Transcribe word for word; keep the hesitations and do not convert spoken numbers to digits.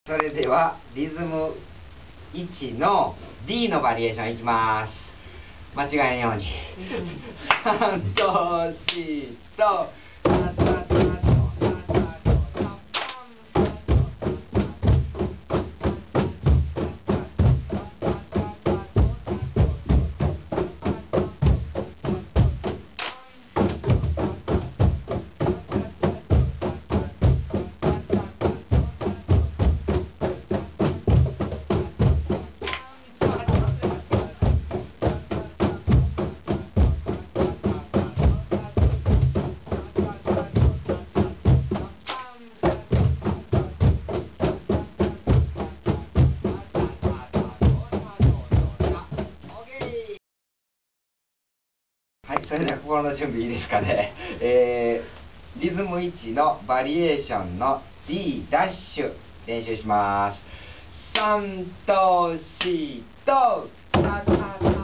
それではリズムいちの D のバリエーションいきます。間違えんようにさんとしとタタタトはい、それでは心の準備いいですかね。えー、リズムいちのバリエーションの D ダッシュ練習します。さんとしとタタタ